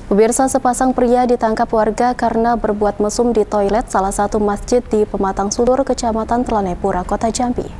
Pemirsa, sepasang pria ditangkap warga karena berbuat mesum di toilet salah satu masjid di Pematang Sulur, Kecamatan Telanai-Pura, Kota Jambi.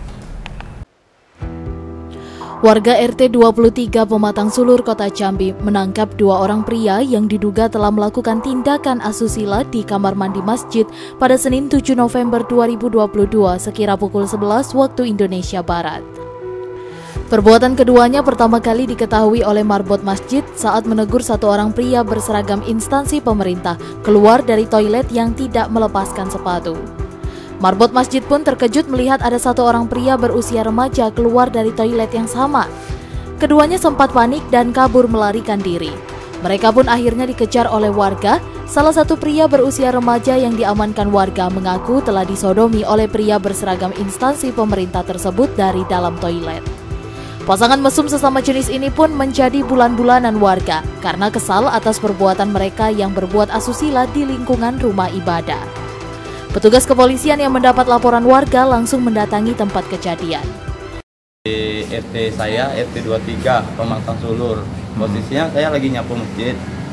Warga RT 23 Pematang Sulur, Kota Jambi menangkap dua orang pria yang diduga telah melakukan tindakan asusila di kamar mandi masjid pada Senin 7 November 2022 sekira pukul 11 waktu Indonesia Barat. Perbuatan keduanya pertama kali diketahui oleh marbot masjid saat menegur satu orang pria berseragam instansi pemerintah keluar dari toilet yang tidak melepaskan sepatu. Marbot masjid pun terkejut melihat ada satu orang pria berusia remaja keluar dari toilet yang sama. Keduanya sempat panik dan kabur melarikan diri. Mereka pun akhirnya dikejar oleh warga. Salah satu pria berusia remaja yang diamankan warga mengaku telah disodomi oleh pria berseragam instansi pemerintah tersebut dari dalam toilet. Pasangan mesum sesama jenis ini pun menjadi bulan-bulanan warga karena kesal atas perbuatan mereka yang berbuat asusila di lingkungan rumah ibadah. Petugas kepolisian yang mendapat laporan warga langsung mendatangi tempat kejadian. Di RT saya, RT 23, Pematang Sulur. Posisinya saya lagi nyapu masjid.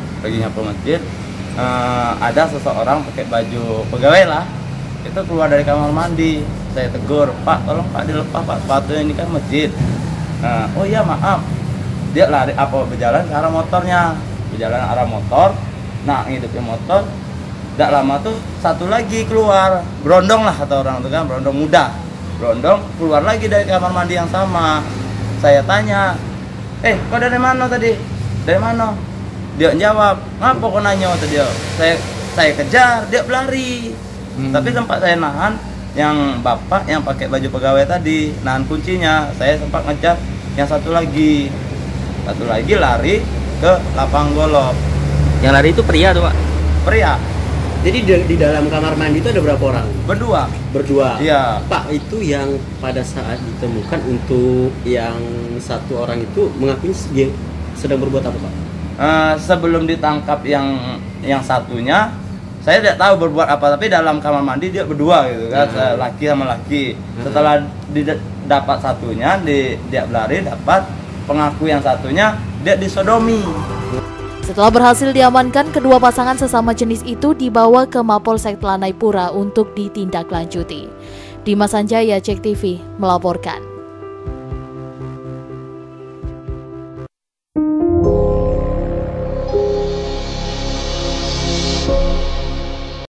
Ada seseorang pakai baju pegawai lah. Itu keluar dari kamar mandi. Saya tegur, "Pak, tolong Pak dilepas Pak, sepatunya ini kan masjid." Oh iya maaf, dia lari berjalan ke arah motornya, nah ngidupin motor, tidak lama tuh satu lagi keluar, berondong lah kata orang itu kan, berondong keluar lagi dari kamar mandi yang sama. Saya tanya, kau dari mana tadi? Dari mana? Dia jawab, ngapa kau nanya tadi? Saya kejar, dia berlari, tapi sempat saya nahan. Yang bapak yang pakai baju pegawai tadi nahan kuncinya, saya sempat ngejar yang satu lagi lari ke lapang golok. Yang lari itu pria tuh Pak? Pria. Jadi di dalam kamar mandi itu ada berapa orang? Berdua. Iya. Pak, itu yang pada saat ditemukan untuk yang satu orang itu mengakunya dia sedang berbuat apa Pak? Sebelum ditangkap yang satunya, saya tidak tahu berbuat apa, tapi dalam kamar mandi dia berdua gitu kan, laki sama laki. Setelah dapat satunya, dia berlari, dapat pengaku yang satunya, dia disodomi. Setelah berhasil diamankan, kedua pasangan sesama jenis itu dibawa ke Mapolsek Telanai-Pura untuk ditindaklanjuti. Dimas Sanjaya, Cek TV, melaporkan.